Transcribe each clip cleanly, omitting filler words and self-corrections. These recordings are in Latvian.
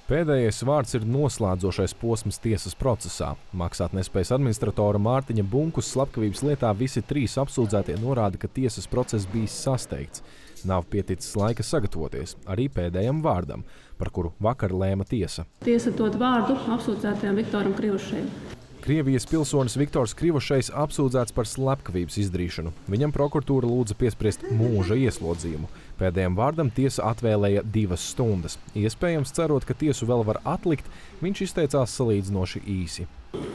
Pēdējais vārds ir noslēdzošais posms tiesas procesā. Maksātnespējas administratora Mārtiņa Bunkus slepkavības lietā visi 3 apsūdzētie norāda, ka tiesas process bijis sasteigts. Nav pieticis laika sagatavoties arī pēdējam vārdam, par kuru vakar lēma tiesa. Tiesa dod vārdu apsūdzētajam Viktoram Krivošejam. Krievijas pilsonis Viktors Krivošejs apsūdzēts par slepkavības izdarīšanu. Viņam prokuratūra lūdza piespriest mūža ieslodzījumu. Pēdējam vārdam tiesa atvēlēja 2 stundas. Iespējams, cerot, ka tiesu vēl var atlikt, viņš izteicās salīdzinoši īsi.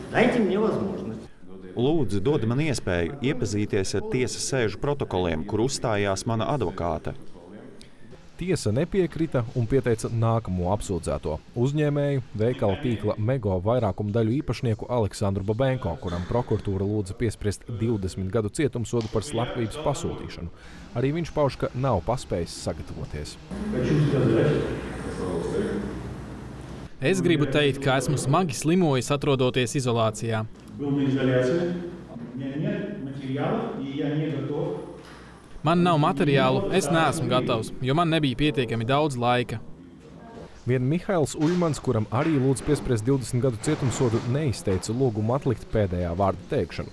Lūdzu, dod man iespēju iepazīties ar tiesas sēžu protokoliem, kur uzstājās mana advokāte. Tiesa nepiekrita un pieteica nākamo apsūdzēto uzņēmēju, veikala tīkla Mego vairākumu daļu īpašnieku Aleksandru Babenko, kuram prokuratūra lūdza piespriest 20 gadu cietumsodu par slepkavības pasūtīšanu. Arī viņš pauž, ka nav paspējis sagatavoties. Es gribu teikt, ka esmu smagi slimojis, atrodoties izolācijā. Man nav materiālu, es neesmu gatavs, jo man nebija pietiekami daudz laika. Vien Mihails Uļmans, kuram arī lūdz piespriest 20 gadu cietumsodu, neizteica lūgumu atlikt pēdējā vārda teikšanu.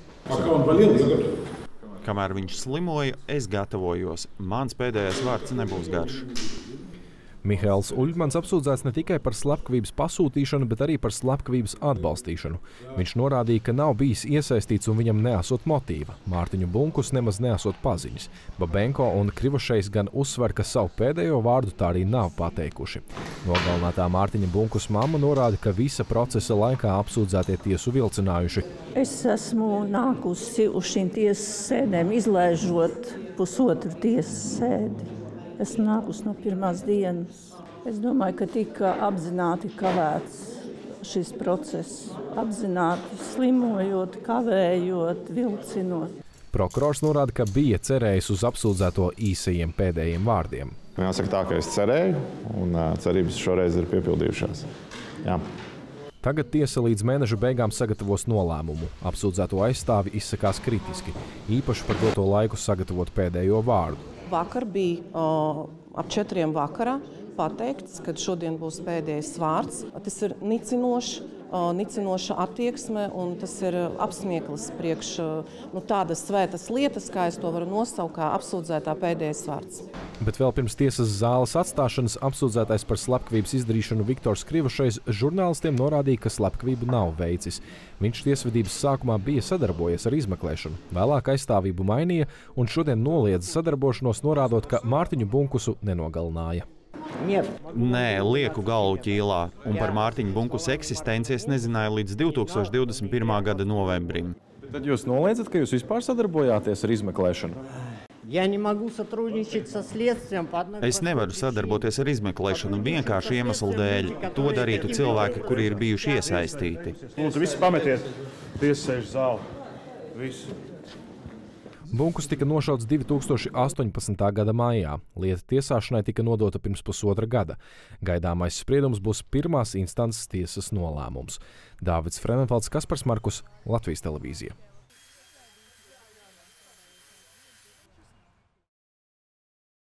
Kamēr viņš slimoja, es gatavojos. Mans pēdējais vārds nebūs garš. Mihails Uļmans apsūdzēts ne tikai par slepkavības pasūtīšanu, bet arī par slepkavības atbalstīšanu. Viņš norādīja, ka nav bijis iesaistīts un viņam neesot motīva. Mārtiņu Bunkus nemaz neesot paziņas. Babenko un Krivošejs gan uzsver, ka savu pēdējo vārdu tā arī nav pateikuši. Nogalinātā Mārtiņa Bunkus mamma norāda, ka visa procesa laikā apsūdzētie tiesu vilcinājuši. Es esmu nākusi uz šīm tiesas sēdēm, izlaižot pusotru tiesas sēdi. Esmu nākusi no pirmās dienas. Es domāju, ka tika apzināti kavēts šis process. Apzināti slimojot, kavējot, vilcinot. Prokurors norāda, ka bija cerējis uz apsūdzēto īsajiem pēdējiem vārdiem. Jāsaka tā, ka es cerēju, un cerības šoreiz ir piepildījušās. Jā. Tagad tiesa līdz mēneša beigām sagatavos nolēmumu. Apsūdzēto aizstāvi izsakās kritiski, īpaši par doto laiku sagatavot pēdējo vārdu. Vakar bija ap 4 vakarā pateikts, ka šodien būs pēdējais vārds. Tas ir nicinoša attieksme, un tas ir apsmieklis priekš tādas svētas lietas, kā es to varu nosaukt, kā apsūdzētā pēdējais vārds. Bet vēl pirms tiesas zāles atstāšanas apsūdzētais par slepkavības izdarīšanu Viktors Krivošejs žurnālistiem norādīja, ka slepkavību nav veicis. Viņš tiesvedības sākumā bija sadarbojies ar izmeklēšanu, vēlāk aizstāvību mainīja un šodien noliedza sadarbošanos, norādot, ka Mārtiņu Bunkusu nenogalināja. Nē, lieku galvu ķīlā, un par Mārtiņu Bunkusu eksistenci es nezināju līdz 2021. gada novembrim. Tad jūs noliedzat, ka jūs vispār sadarbojāties ar izmeklēšanu? Es nevaru sadarboties ar izmeklēšanu vienkārši iemeslu dēļ. To darītu cilvēki, kuri ir bijuši iesaistīti. Lūdzu, visi pametiet tiesas sēžu zāli. Visi. Bunkus tika nošauts 2018. gada maijā. Lieta tiesāšanai tika nodota pirms pusotra gada. Gaidāmais spriedums būs pirmās instances tiesas nolēmums. Dāvids Fremenfelds, Kaspars Markus, Latvijas televīzija.